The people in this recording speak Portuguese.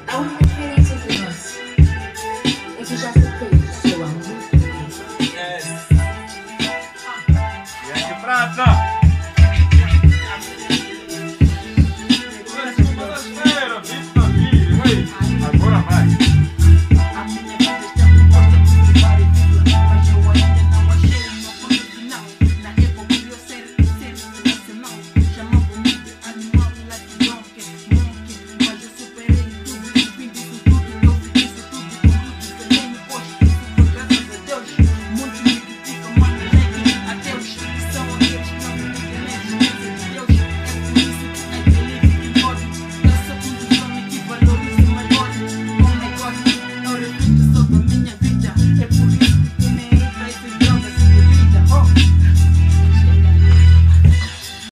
A única diferença entre nós é que já aceitei o seu amor. Yes. E é de prata.